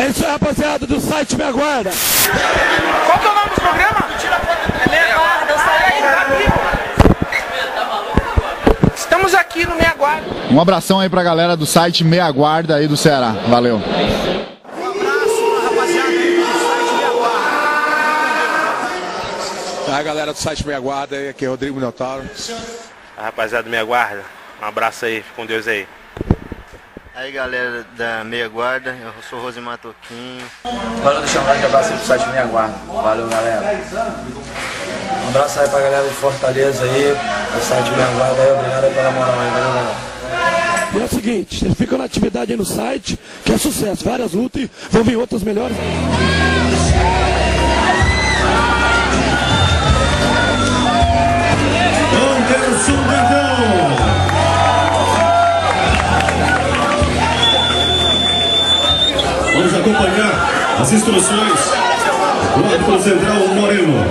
isso aí, rapaziada do site Me Aguarda. Qual que é o nome do programa? Me Aguarda, eu saí aí. Estamos aqui no Me Aguarda. Um abração aí pra galera do site Me Aguarda aí do Ceará. Valeu. Um abraço, rapaziada aí do site Me Aguarda. A galera do site Me Aguarda aí, aqui é Rodrigo Minotauro. A rapaziada do Me Aguarda, um abraço aí, fica com Deus aí. Aí galera da Meia Guarda, eu sou Rosimar Toquinho. Valeu, deixa um like, abraço aí pro site Me Aguarda. Valeu, galera. Um abraço aí pra galera de Fortaleza aí, do site Me Aguarda aí, obrigado aí pela moral aí, valeu, galera. E é o seguinte, vocês ficam na atividade aí no site, que é sucesso, várias lutas e vão vir outras melhores. Anderson Brandão. Vamos acompanhar as instruções do árbitro central Moreno.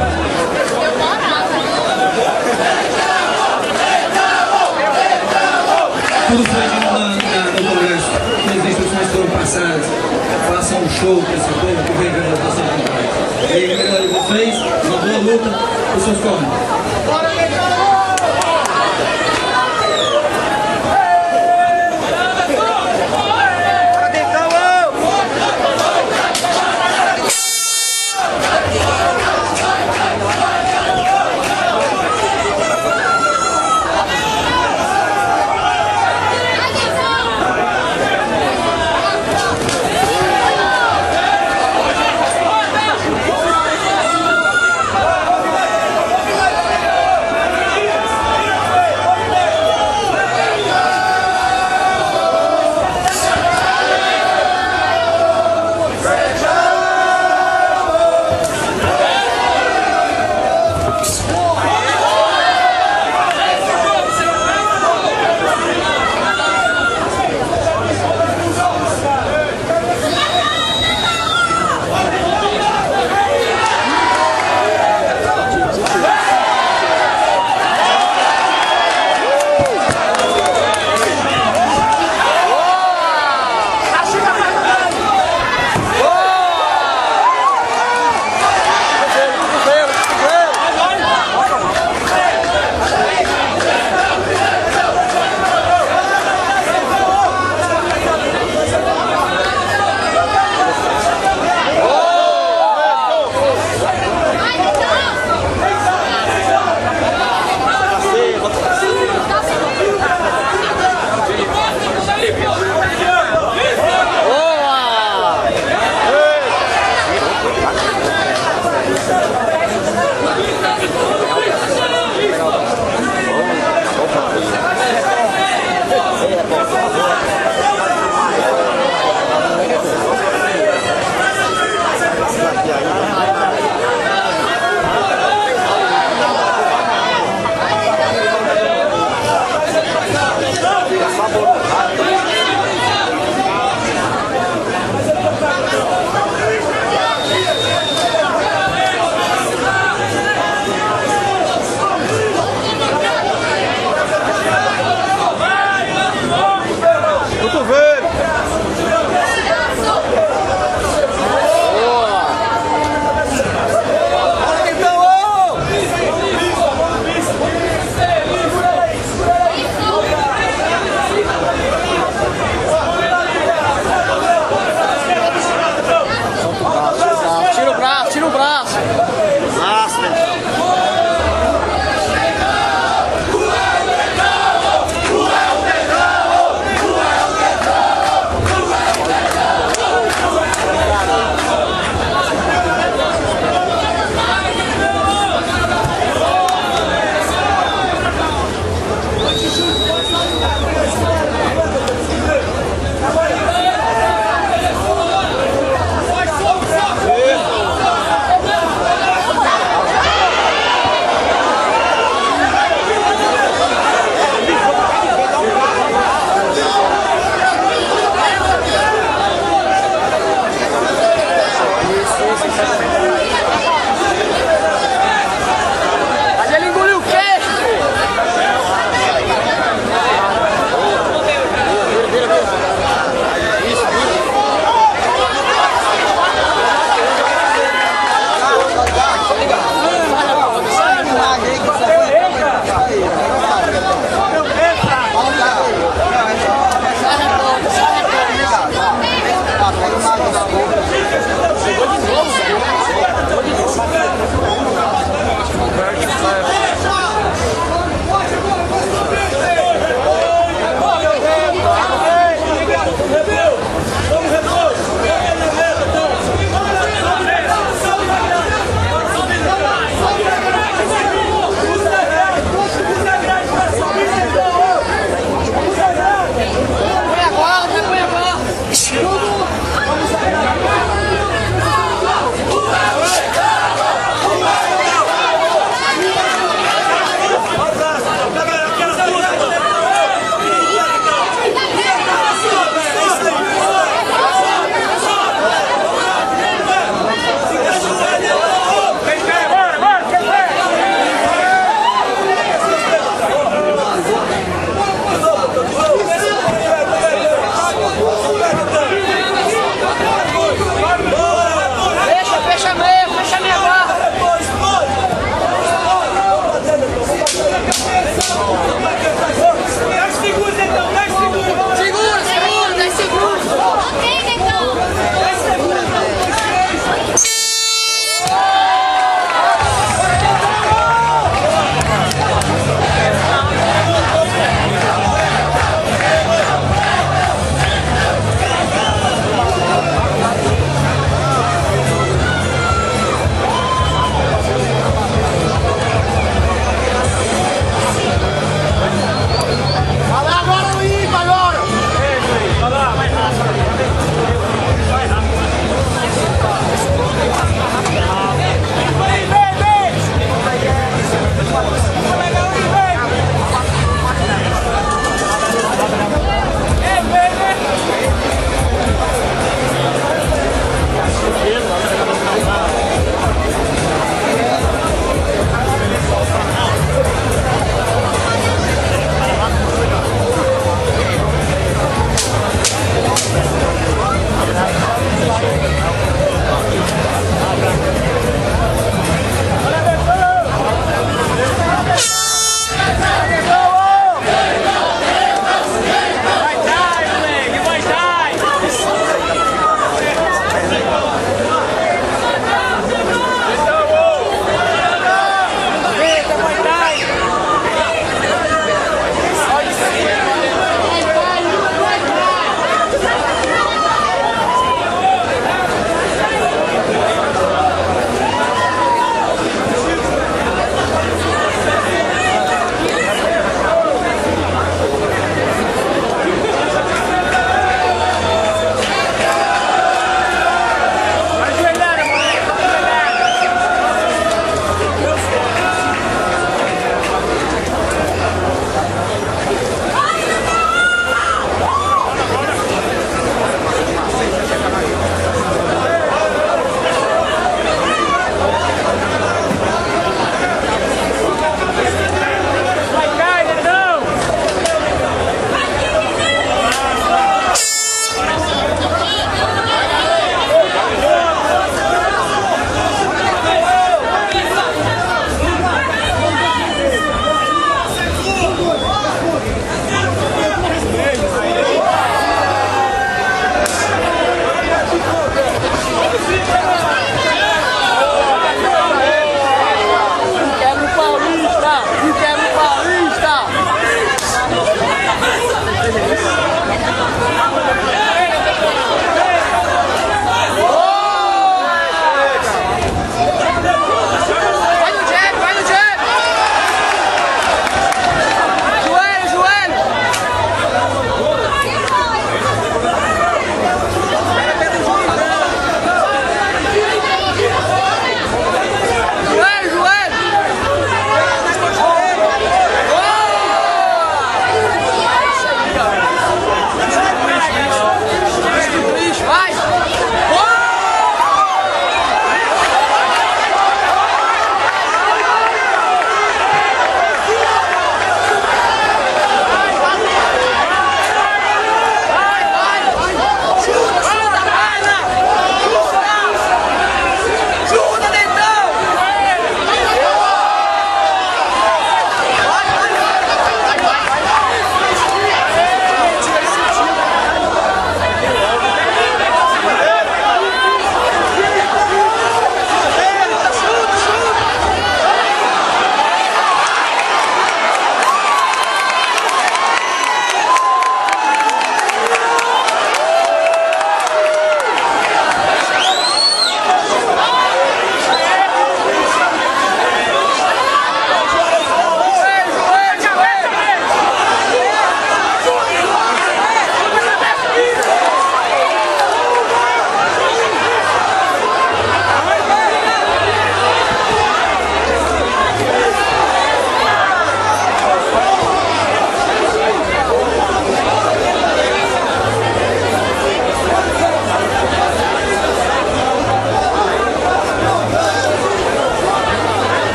Tudo foi no Congresso, todas as instruções foram passadas. Façam um show para esse povo que vem ver a votação contrária. E aí, melhor de vocês, uma boa luta, os seus cornos.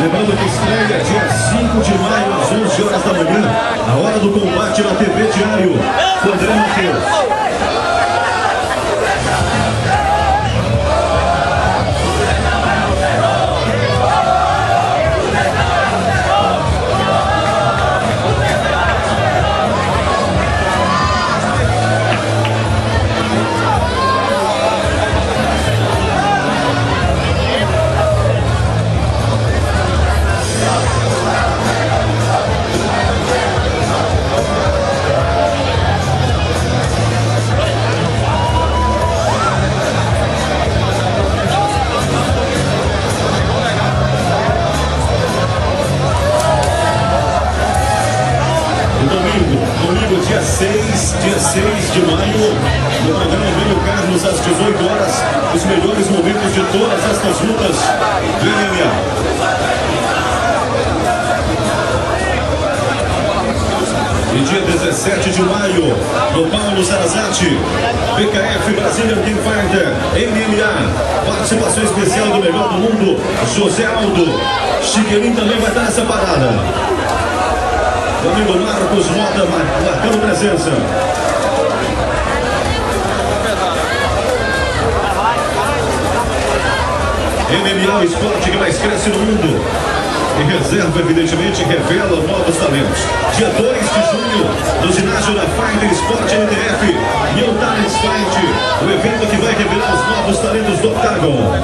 Lembrando que estreia dia 5 de maio, às 11 horas da manhã. A hora do combate na TV Diário. Com André Matheus. Domingo, dia 6 de maio, no programa Antônio Carlos, às 18 horas, os melhores momentos de todas estas lutas do MMA. E dia 17 de maio, no Paulo Sarazate, BKF Brazilian King Fighter, MMA, participação especial do melhor do mundo, José Aldo. Chiqueirinho também vai estar nessa parada. Domingo, Marcos Mota marcando presença. MMA, o esporte que mais cresce no mundo. E reserva, evidentemente, revela novos talentos. Dia 2 de junho, no ginásio da Fighter Sport NTF, New Talents Fight, o evento que vai revelar os novos talentos do Octagon.